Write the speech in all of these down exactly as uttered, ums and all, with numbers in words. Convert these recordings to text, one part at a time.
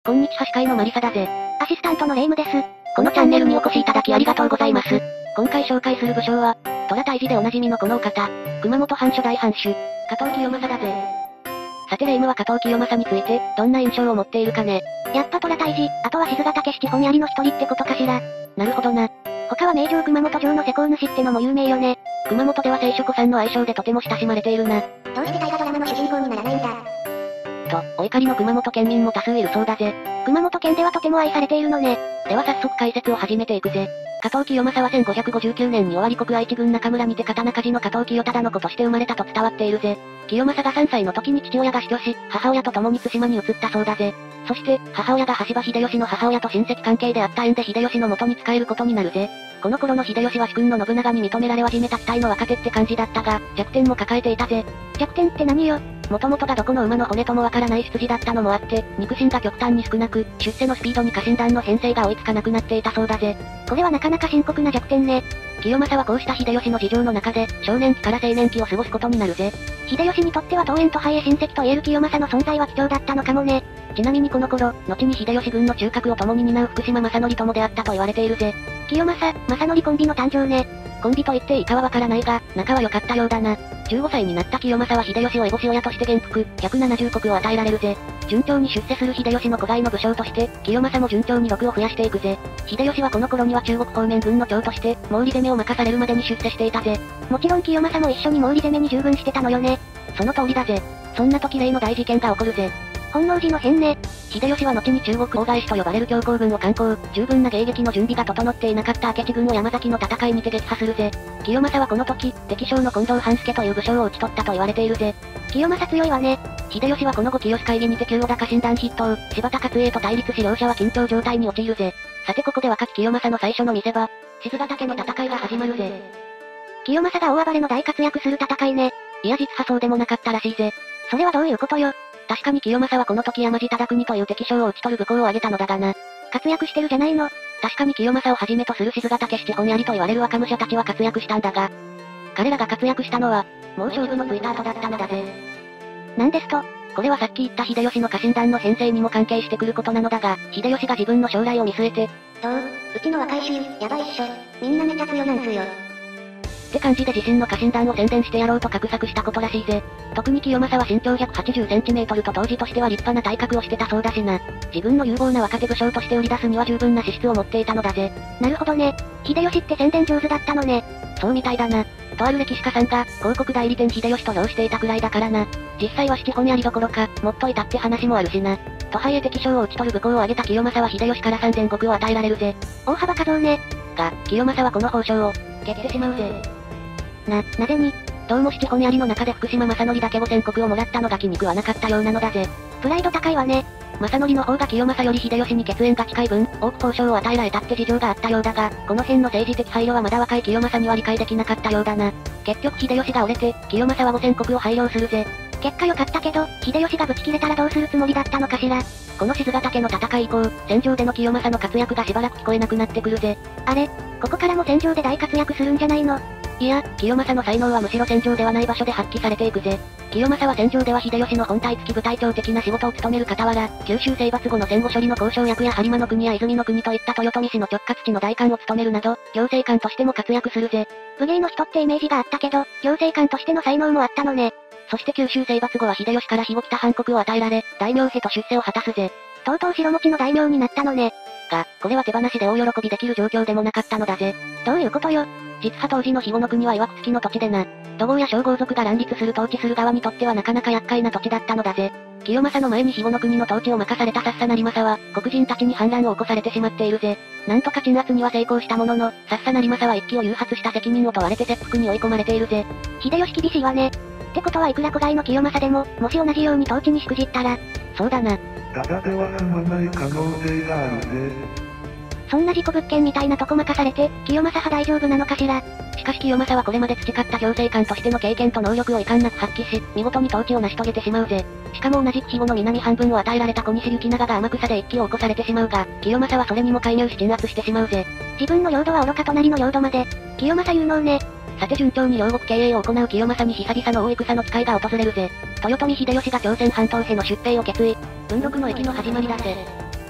こんにちは、司会のマリサだぜ。 アシスタントのレイムです。 このチャンネルにお越しいただきありがとうございます。今回紹介する武将は、虎退治でおなじみのこのお方、熊本藩初代藩主、加藤清正だぜ。さてレイムは加藤清正について、どんな印象を持っているかね。 やっぱ虎退治、あとは静ヶ岳七本槍の一人ってことかしら。 なるほどな。 他は名城熊本城の施工主ってのも有名よね。 熊本では聖書子さんの愛称でとても親しまれているな。 どうして大河ドラマの主人公にならないんだ。 と、お怒りの熊本県民も多数いるそうだぜ。 熊本県ではとても愛されているのね。 では早速解説を始めていくぜ。加藤清正はせんごひゃくごじゅうきゅうねんに尾張国愛知郡中村にて刀鍛冶の加藤清忠の子として生まれたと伝わっているぜ。清正がさんさいの時に父親が死去し、母親と共に対馬に移ったそうだぜ。そして、母親が羽柴秀吉の母親と親戚関係であった縁で秀吉の元に仕えることになるぜ。この頃の秀吉は主君の信長に認められ始めた期待の若手って感じだったが、弱点も抱えていたぜ。 弱点って何よ。 もともとがどこの馬の骨ともわからない出自だったのもあって、肉親が極端に少なく、出世のスピードに家臣団の編成が追いつかなくなっていたそうだぜ。 これはなかなか深刻な弱点ね。 清正はこうした秀吉の事情の中で、少年期から青年期を過ごすことになるぜ。 秀吉にとっては東園とハイエ親戚と言える清正の存在は貴重だったのかもね。 ちなみにこの頃、後に秀吉軍の中核を共に担う福島正則とも出会ったと言われているぜ。 清正、正則コンビの誕生ね。 コンビと言っていいかはわからないが、仲は良かったようだな。じゅうごさいになった清正は秀吉を烏帽子親として元服、ひゃくななじゅうこくを与えられるぜ。順調に出世する秀吉の子飼いの武将として、清正も順調に禄を増やしていくぜ。秀吉はこの頃には中国方面軍の長として、毛利攻めを任されるまでに出世していたぜ。 もちろん清正も一緒に毛利攻めに従軍してたのよね。 その通りだぜ。そんな時例の大事件が起こるぜ。 本能寺の変ね。 秀吉は後に中国大返しと呼ばれる強行軍を敢行、十分な迎撃の準備が整っていなかった明智軍を山崎の戦いにて撃破するぜ。清正はこの時、敵将の近藤半助という武将を討ち取ったと言われているぜ。 清正強いわね。 秀吉はこの後清会議にて旧織田家臣団筆頭、柴田勝栄と対立し両者は緊張状態に陥るぜ。さてここで若き清正の最初の見せ場、静ヶ岳の戦いが始まるぜ。 清正が大暴れの大活躍する戦いね。 いや実はそうでもなかったらしいぜ。 それはどういうことよ。 確かに清正はこの時山地忠国という敵将を討ち取る武功を挙げたのだがな。 活躍してるじゃないの。 確かに清正をはじめとする静ヶ岳七本槍と言われる若武者たちは活躍したんだが、彼らが活躍したのは、もう勝負のついた後だったのだぜ。 なんですと？ これはさっき言った秀吉の家臣団の編成にも関係してくることなのだが、秀吉が自分の将来を見据えて、 どう？うちの若い衆、やばいっしょ。みんなめちゃ強なんすよ。 って感じで自身の家臣団を宣伝してやろうと画策したことらしいぜ。特に清正は身長ひゃくはちじゅうセンチメートルと当時としては立派な体格をしてたそうだしな。自分の有望な若手武将として売り出すには十分な資質を持っていたのだぜ。 なるほどね。秀吉って宣伝上手だったのね。 そうみたいだな。とある歴史家さんが、広告代理店秀吉と評していたくらいだからな。実際は七本槍どころか、もっといたって話もあるしな。とはいえ敵将を討ち取る武功を挙げた清正は秀吉からさんぜんごくを与えられるぜ。 大幅稼働ね。 が、清正はこの報奨を、蹴ってしまうぜ。 な、なぜに？ どうも七本槍の中で福島正則だけごせんこくをもらったのが気に食わなかったようなのだぜ。 プライド高いわね。 正則の方が清正より秀吉に血縁が近い分、多く報奨を与えられたって事情があったようだが、この辺の政治的配慮はまだ若い清正には理解できなかったようだな。結局秀吉が折れて、清正はごせんこくを配慮するぜ。 結果良かったけど、秀吉がぶち切れたらどうするつもりだったのかしら。 この静ヶ岳の戦い以降、戦場での清正の活躍がしばらく聞こえなくなってくるぜ。 あれ？ここからも戦場で大活躍するんじゃないの？ いや、清正の才能はむしろ戦場ではない場所で発揮されていくぜ。清正は戦場では秀吉の本体付き部隊長的な仕事を務める傍ら、九州征伐後の戦後処理の交渉役や播磨の国や泉の国といった豊臣氏の直轄地の代官を務めるなど、行政官としても活躍するぜ。 武芸の人ってイメージがあったけど、行政官としての才能もあったのね。 そして九州征伐後は秀吉から肥後北藩国を与えられ、大名へと出世を果たすぜ。 とうとう白持ちの大名になったのね。 が、これは手放しで大喜びできる状況でもなかったのだぜ。 どういうことよ。 実は当時の肥後の国は曰く付きの土地でな。土豪や小豪族が乱立する統治する側にとってはなかなか厄介な土地だったのだぜ。清正の前に肥後の国の統治を任されたさっさ成政は、黒人たちに反乱を起こされてしまっているぜ。なんとか鎮圧には成功したものの、さっさ成政は一揆を誘発した責任を問われて切腹に追い込まれているぜ。 秀吉厳しいわね。ってことはいくら子飼いの清正でも、もし同じように統治にしくじったら。 そうだな。 ただでは済まない可能性があるぜ。 そんな事故物件みたいなとこ任されて、清正派大丈夫なのかしら。 しかし清正はこれまで培った行政官としての経験と能力を遺憾なく発揮し、見事に統治を成し遂げてしまうぜ。しかも同じく肥後の南半分を与えられた小西行長が天草で一揆を起こされてしまうが、清正はそれにも介入し鎮圧してしまうぜ。 自分の領土は愚か隣の領土まで。清正有能ね。 さて順調に両国経営を行う清正に久々の大戦の機会が訪れるぜ。豊臣秀吉が朝鮮半島への出兵を決意。文禄の役の始まりだぜ。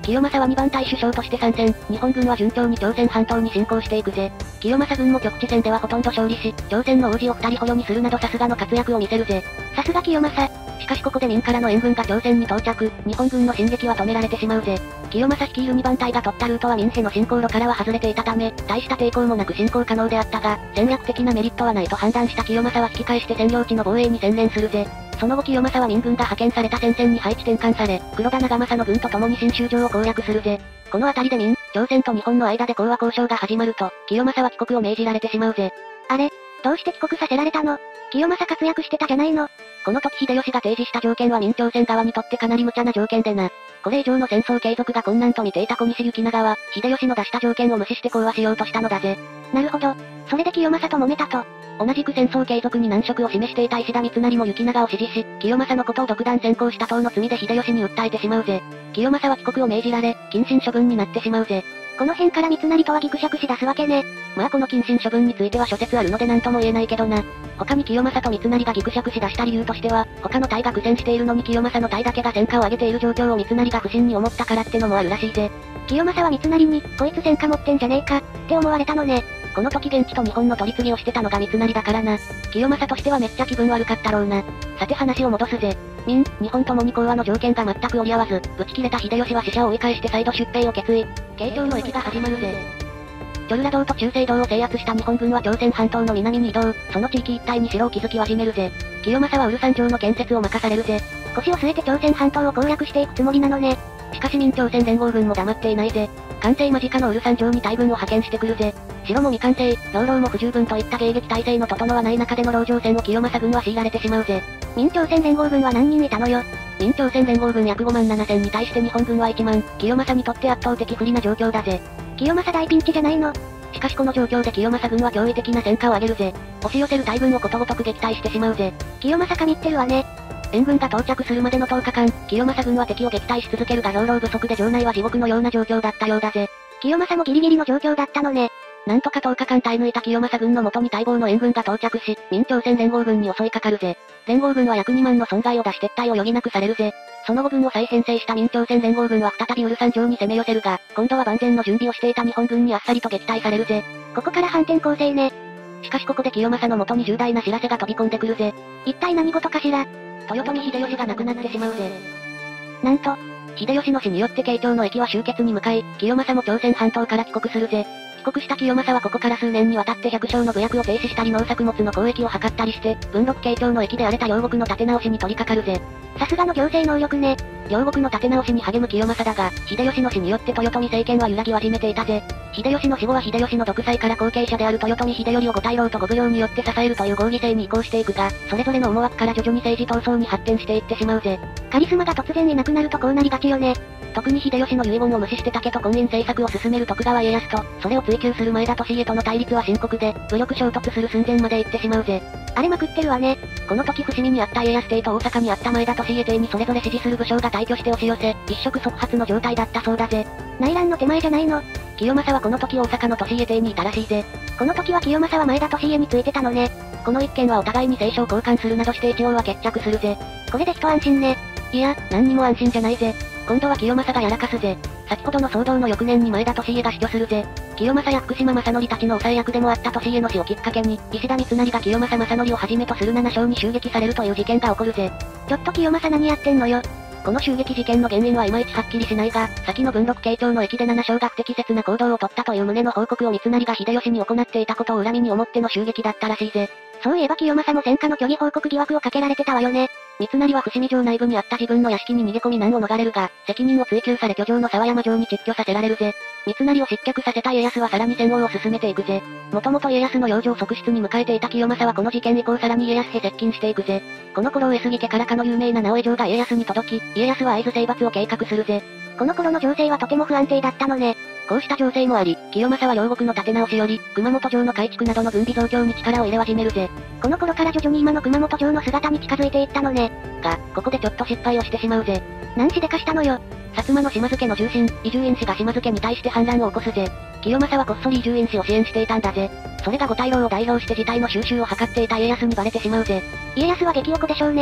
清正はにばん隊首相として参戦、日本軍は順調に朝鮮半島に侵攻していくぜ。清正軍も局地戦ではほとんど勝利し、朝鮮の王子を二人捕虜にするなどさすがの活躍を見せるぜ。 さすが清正。 しかしここで明からの援軍が朝鮮に到着、日本軍の進撃は止められてしまうぜ。清正率いるにばん隊が取ったルートは明への進行路からは外れていたため、大した抵抗もなく進行可能であったが、戦略的なメリットはないと判断した清正は引き返して占領地の防衛に専念するぜ。その後清正は明軍が派遣された戦線に配置転換され、黒田長政の軍と共に新州城を攻略するぜ。この辺りで明、朝鮮と日本の間で講和交渉が始まると、清正は帰国を命じられてしまうぜ。 あれ、どうして帰国させられたの？清正活躍してたじゃないの。 この時秀吉が提示した条件は明朝鮮側にとってかなり無茶な条件でな。これ以上の戦争継続が困難と見ていた小西行長は、秀吉の出した条件を無視して講和しようとしたのだぜ。 なるほど。それで清正と揉めたと。 同じく戦争継続に難色を示していた石田三成も行長を支持し、清正のことを独断専行した等の罪で秀吉に訴えてしまうぜ。清正は帰国を命じられ、謹慎処分になってしまうぜ。 この辺から三成とはギクシャクし出すわけね。 まあこの謹慎処分については諸説あるので何とも言えないけどな。他に清正と三成がギクシャクし出した理由としては、他の隊が苦戦しているのに清正の隊だけが戦果を上げている状況を三成が不審に思ったからってのもあるらしいぜ。 清正は三成に、こいつ戦果持ってんじゃねえか、って思われたのね。 この時現地と日本の取り次ぎをしてたのが三成だからな。清正としてはめっちゃ気分悪かったろうな。さて話を戻すぜ。明、日本ともに講和の条件が全く折り合わず、ぶち切れた秀吉は死者を追い返して再度出兵を決意。慶長の役が始まるぜ。チョルラ道と中正道を制圧した日本軍は朝鮮半島の南に移動、その地域一帯に城を築き始めるぜ。清正はウルサン城の建設を任されるぜ。 腰を据えて朝鮮半島を攻略していくつもりなのね。 しかし明朝鮮連合軍も黙っていないぜ。完成間近のウルサン城に大軍を派遣してくるぜ。城も未完成、兵糧も不十分といった迎撃態勢の整わない中での籠城戦を清正軍は強いられてしまうぜ。 明朝鮮連合軍は何人いたのよ。 明朝鮮連合軍約ごまんななせんに対して日本軍はいちまん、清正にとって圧倒的不利な状況だぜ。 清正大ピンチじゃないの。 しかしこの状況で清正軍は驚異的な戦果を上げるぜ。押し寄せる大軍をことごとく撃退してしまうぜ。 清正神ってるわね。 援軍が到着するまでのとおかかん、清正軍は敵を撃退し続けるが兵糧不足で城内は地獄のような状況だったようだぜ。 清正もギリギリの状況だったのね。 なんとかとおかかん耐え抜いた清正軍の元に待望の援軍が到着し、明朝鮮連合軍に襲いかかるぜ。連合軍は約にまんの損害を出し撤退を余儀なくされるぜ。その後軍を再編成した明朝鮮連合軍は再びウルサン城に攻め寄せるが、今度は万全の準備をしていた日本軍にあっさりと撃退されるぜ。 ここから反転攻勢ね。 しかしここで清正の元に重大な知らせが飛び込んでくるぜ。 一体何事かしら。 豊臣秀吉が亡くなってしまうぜ。 なんと、 秀吉の死によって慶長の役は終結に向かい、清正も朝鮮半島から帰国するぜ。帰国した清正はここから数年にわたって百姓の武役を停止したり農作物の交易を図ったりして、文禄慶長の役で荒れた領国の立て直しに取り掛かるぜ。 さすがの行政能力ね。 領国の立て直しに励む清正だが、秀吉の死によって豊臣政権は揺らぎ始めていたぜ。秀吉の死後は秀吉の独裁から後継者である豊臣秀頼を五大老と五奉行によって支えるという合議制に移行していくが、それぞれの思惑から徐々に政治闘争に発展していってしまうぜ。 カリスマが突然いなくなるとこうなりがちよね。 特に秀吉の遺言を無視して竹と婚姻政策を進める徳川家康と、それを追求する前田利家との対立は深刻で、武力衝突する寸前まで行ってしまうぜ。 荒れまくってるわね。 この時伏見にあった家康邸と大阪にあった前田利家邸にそれぞれ支持する武将が大挙して押し寄せ、一触即発の状態だったそうだぜ。 内乱の手前じゃないの。 清正はこの時大阪の利家邸にいたらしいぜ。 この時は清正は前田利家についてたのね。 この一件はお互いに聖書を交換するなどして一応は決着するぜ。 これで一安心ね。 いや、何にも安心じゃないぜ。今度は清正がやらかすぜ。先ほどの騒動の翌年に前田利家が死去するぜ。清正や福島正則たちの抑え役でもあった利家の死をきっかけに、石田三成が清正正則をはじめとする七将に襲撃されるという事件が起こるぜ。 ちょっと清正何やってんのよ。 この襲撃事件の原因はいまいちはっきりしないが、先の文禄慶長の役で七将が不適切な行動をとったという旨の報告を三成が秀吉に行っていたことを恨みに思っての襲撃だったらしいぜ。 そういえば清正も戦果の虚偽報告疑惑をかけられてたわよね。 三成は伏見城内部にあった自分の屋敷に逃げ込み難を逃れるが、責任を追及され居城の沢山城に蟄居させられるぜ。三成を失脚させた家康はさらに戦王を進めていくぜ。もともと家康の養生側室に迎えていた清正はこの事件以降さらに家康へ接近していくぜ。この頃上杉家からかの有名な直江城が家康に届き、家康は会津征伐を計画するぜ。 この頃の情勢はとても不安定だったのね。 こうした情勢もあり、清正は両国の立て直しより、熊本城の改築などの軍備増強に力を入れ始めるぜ。 この頃から徐々に今の熊本城の姿に近づいていったのね。 が、ここでちょっと失敗をしてしまうぜ。 何しでかしたのよ。 薩摩の島津家の重臣、伊集院氏が島津家に対して反乱を起こすぜ。清正はこっそり伊集院氏を支援していたんだぜ。それが五大老を代表して事態の収拾を図っていた家康にバレてしまうぜ。 家康は激おこでしょうね。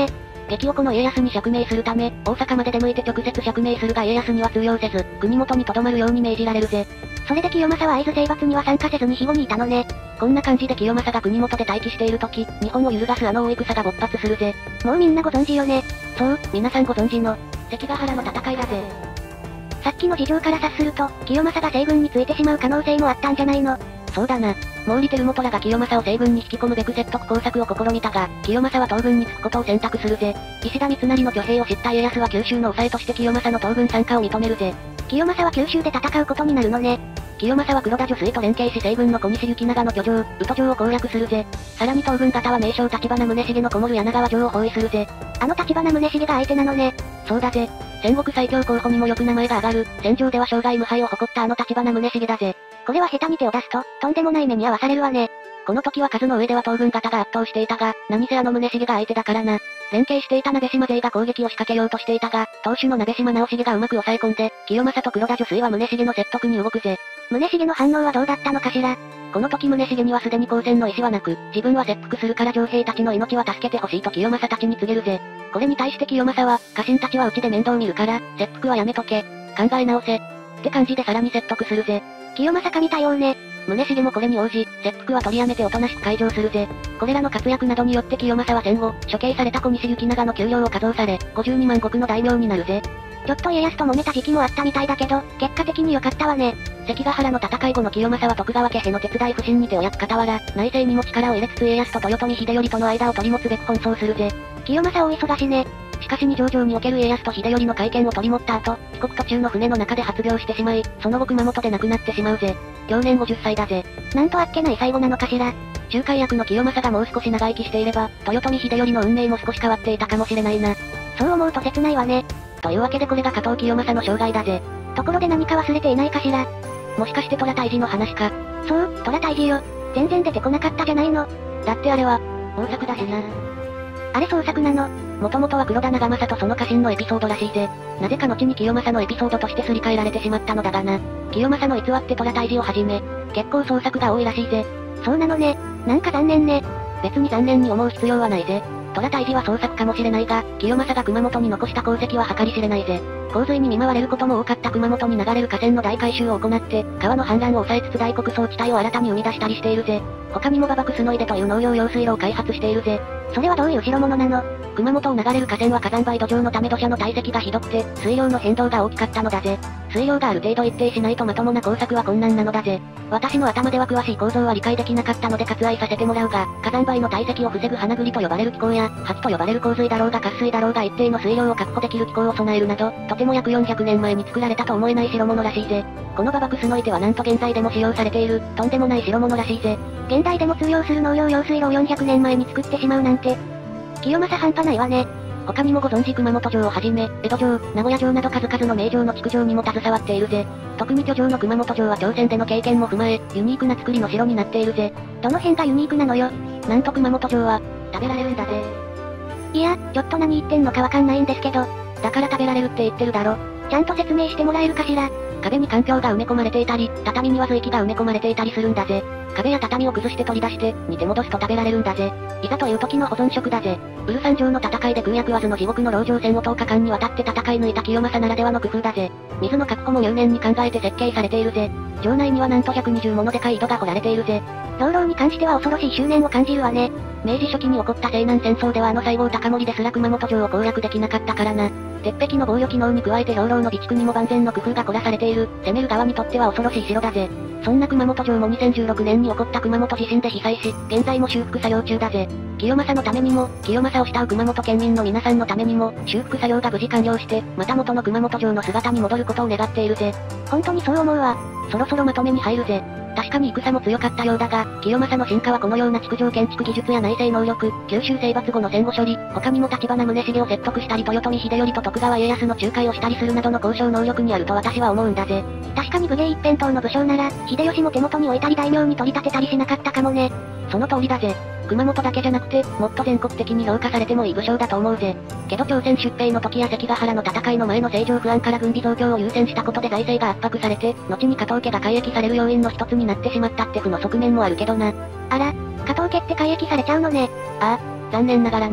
激おこの家康に釈明するため、大阪まで出向いて直接釈明するが家康には通用せず、国元に留まるように命じられるぜ。 それで清正は会津征伐には参加せずに庇護にいたのね。 こんな感じで清正が国元で待機している時、日本を揺るがすあの大戦が勃発するぜ。 もうみんなご存知よね。 そう、皆さんご存知の、関ヶ原の戦いだぜ。 さっきの事情から察すると、清正が西軍についてしまう可能性もあったんじゃないの。 そうだな。毛利輝元らが清正を西軍に引き込むべく説得工作を試みたが、清正は東軍につくことを選択するぜ。石田三成の挙兵を知った家康は九州の抑えとして清正の東軍参加を認めるぜ。 清正は九州で戦うことになるのね。 清正は黒田女水と連携し西軍の小西行長の居城、宇都城を攻略するぜ。さらに東軍方は名将立花宗茂のこもる柳川城を包囲するぜ。 あの立花宗茂が相手なのね。 そうだぜ。戦国最強候補にもよく名前が挙がる、戦場では生涯無敗を誇ったあの立花宗茂だぜ。 これは下手に手を出すと、とんでもない目に遭わされるわね。 この時は数の上では東軍方が圧倒していたが、何せあの宗茂が相手だからな。連携していた鍋島勢が攻撃を仕掛けようとしていたが、当主の鍋島直重がうまく抑え込んで、清正と黒田女水は宗茂の説得に動くぜ。 宗茂の反応はどうだったのかしら。 この時宗茂にはすでに交戦の意思はなく、自分は切腹するから城兵たちの命は助けてほしいと清正たちに告げるぜ。これに対して清正は、家臣たちはうちで面倒見るから、切腹はやめとけ。考え直せ。って感じでさらに説得するぜ。 清正神対応ね。 宗茂もこれに応じ、切腹は取りやめておとなしく開城するぜ。これらの活躍などによって清正は戦後、処刑された小西行長の給料を加増され、ごじゅうにまん石の大名になるぜ。 ちょっと家康と揉めた時期もあったみたいだけど、結果的に良かったわね。 関ヶ原の戦い後の清正は徳川家への手伝い不振に手を焼く傍ら、内政にも力を入れつつ家康と豊臣秀頼との間を取り持つべく奔走するぜ。 清正大忙しね。 しかし二条城における家康と秀頼の会見を取り持った後、帰国途中の船の中で発病してしまい、その後熊本で亡くなってしまうぜ。享年ごじゅっさいだぜ。 なんとあっけない最後なのかしら。 仲介役の清正がもう少し長生きしていれば、豊臣秀頼の運命も少し変わっていたかもしれないな。 そう思うと切ないわね。 というわけでこれが加藤清正の生涯だぜ。 ところで何か忘れていないかしら。 もしかして虎退治の話か。 そう、虎退治よ。全然出てこなかったじゃないの。 だってあれは、大作だしな。 あれ創作なの。 もともとは黒田長政とその家臣のエピソードらしいぜ。なぜか後に清正のエピソードとしてすり替えられてしまったのだがな。清正の偽って虎退治をはじめ、結構創作が多いらしいぜ。 そうなのね。なんか残念ね。 別に残念に思う必要はないぜ。虎退治は創作かもしれないが、清正が熊本に残した功績は計り知れないぜ。洪水に見舞われることも多かった熊本に流れる河川の大改修を行って、川の氾濫を抑えつつ大穀倉地帯を新たに生み出したりしているぜ。他にも馬場楠の出という農業用水路を開発しているぜ。 それはどういう代物なの？ 熊本を流れる河川は火山灰土壌のため土砂の堆積がひどくて、水量の変動が大きかったのだぜ。水量がある程度一定しないとまともな工作は困難なのだぜ。私の頭では詳しい構造は理解できなかったので割愛させてもらうが、火山灰の堆積を防ぐ花栗と呼ばれる機構や、ハチと呼ばれる洪水だろうが渇水だろうが一定の水量を確保できる機構を備えるなど、とても約よんひゃくねんまえに作られたと思えない代物らしいぜ。この馬場楠の手はなんと現在でも使用されている、とんでもない代物らしいぜ。 現代でも通用する農業用水路をよんひゃくねんまえに作ってしまうなんて。清正半端ないわね。 他にもご存知熊本城をはじめ、江戸城、名古屋城など数々の名城の築城にも携わっているぜ。特に居城の熊本城は朝鮮での経験も踏まえ、ユニークな作りの城になっているぜ。 どの辺がユニークなのよ。 なんと熊本城は、食べられるんだぜ。 いや、ちょっと何言ってんのかわかんないんですけど。 だから食べられるって言ってるだろ。 ちゃんと説明してもらえるかしら。 壁に環境が埋め込まれていたり、畳には随気が埋め込まれていたりするんだぜ。壁や畳を崩して取り出して、煮て戻すと食べられるんだぜ。いざという時の保存食だぜ。ウルサン城の戦いで空役わずの地獄の籠城戦をとおかかんにわたって戦い抜いた清正ならではの工夫だぜ。水の確保も入念に考えて設計されているぜ。城内にはなんとひゃくにじゅうものでかい井戸が掘られているぜ。 老老に関しては恐ろしい執念を感じるわね。 明治初期に起こった西南戦争ではあの西郷隆盛ですら熊本城を攻略できなかったからな。鉄壁の防御機能に加えて兵糧の備蓄にも万全の工夫が凝らされている、攻める側にとっては恐ろしい城だぜ。そんな熊本城もにせんじゅうろくねんに起こった熊本地震で被災し、現在も修復作業中だぜ。清正のためにも、清正を慕う熊本県民の皆さんのためにも、修復作業が無事完了して、また元の熊本城の姿に戻ることを願っているぜ。 本当にそう思うわ。 そろそろまとめに入るぜ。確かに戦も強かったようだが、清正の進化はこのような築城建築技術や内政能力、九州征伐後の戦後処理、他にも立花宗茂を説得したり豊臣秀頼と徳川家康の仲介をしたりするなどの交渉能力にあると私は思うんだぜ。 確かに武芸一辺倒の武将なら、秀吉も手元に置いたり大名に取り立てたりしなかったかもね。 その通りだぜ。熊本だけじゃなくて、もっと全国的に評価されてもいい武将だと思うぜ。けど朝鮮出兵の時や関ヶ原の戦いの前の政情不安から軍備増強を優先したことで財政が圧迫されて、後に加藤家が改易される要因の一つになってしまったって負の側面もあるけどな。 あら、加藤家って改易されちゃうのね。 ああ、残念ながらな。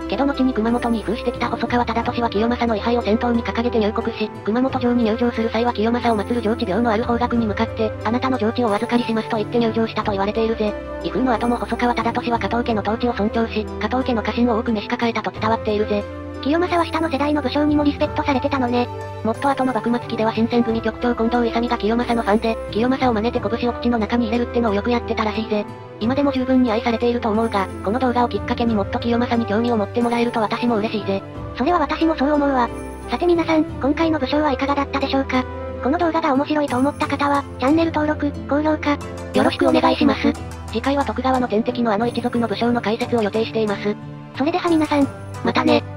けど後に熊本に移封してきた細川忠俊は清正の位牌を先頭に掲げて入国し、熊本城に入城する際は清正を祀る上智廟のある方角に向かって、あなたの上智をお預かりしますと言って入城したと言われているぜ。移封の後も細川忠俊は加藤家の統治を尊重し、加藤家の家臣を多く召し抱えたと伝わっているぜ。 清正は下の世代の武将にもリスペクトされてたのね。 もっと後の幕末期では新選組局長近藤勇が清正のファンで、清正を真似て拳を口の中に入れるってのをよくやってたらしいぜ。今でも十分に愛されていると思うが、この動画をきっかけにもっと清正に興味を持ってもらえると私も嬉しいぜ。 それは私もそう思うわ。さて皆さん、今回の武将はいかがだったでしょうか？この動画が面白いと思った方は、チャンネル登録、高評価、 よろしくお願いします。次回は徳川の天敵のあの一族の武将の解説を予定しています。 それでは皆さん、 またね。